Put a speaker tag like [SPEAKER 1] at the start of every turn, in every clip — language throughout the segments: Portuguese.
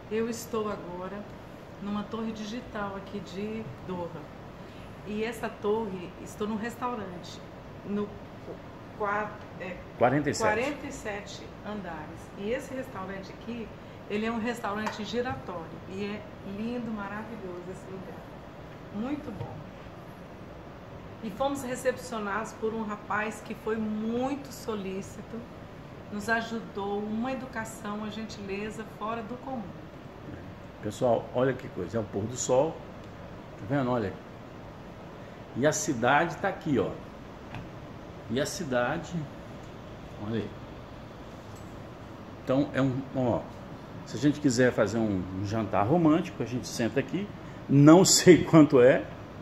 [SPEAKER 1] Eu estou agora numa torre digital aqui de Doha. E essa torre, estou num restaurante, no 47 andares. E esse restaurante aqui, ele é um restaurante giratório. E é lindo, maravilhoso esse lugar. Muito bom. E fomos recepcionados por um rapaz que foi muito solícito, nos ajudou, uma educação, uma gentileza fora do comum.
[SPEAKER 2] Pessoal, olha que coisa, é o pôr do sol, tá vendo? Olha. E a cidade tá aqui, ó. E a cidade, olha aí. Então ó, se a gente quiser fazer um jantar romântico, a gente senta aqui. Não sei quanto é,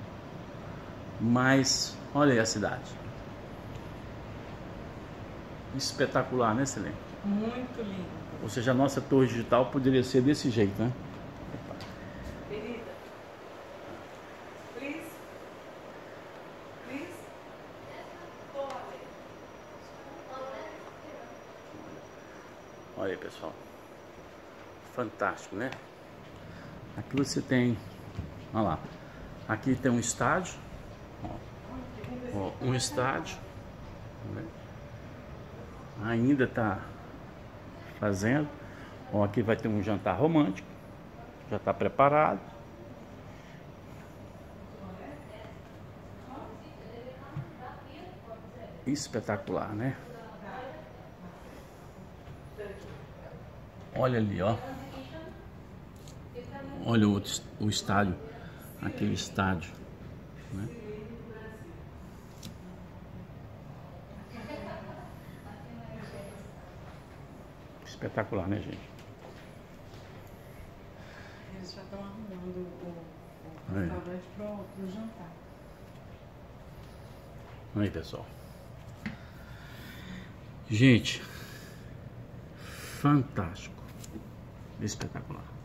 [SPEAKER 2] mas olha aí a cidade. Espetacular, né, Silene?
[SPEAKER 1] Muito lindo.
[SPEAKER 2] Ou seja, a nossa torre digital poderia ser desse jeito, né?
[SPEAKER 1] Querida, please, please,
[SPEAKER 2] olha aí, pessoal. Fantástico, né? Aqui você tem, olha lá. Aqui tem um estádio, ó, um estádio, né? Ainda tá fazendo. Ó, aqui vai ter um jantar romântico, já está preparado. Espetacular, né? Olha ali, ó. Olha o estádio, aquele estádio, né? Espetacular, né, gente?
[SPEAKER 1] Eles já estão arrumando o restaurante para o jantar.
[SPEAKER 2] Aí, pessoal. Gente, fantástico. Espetacular.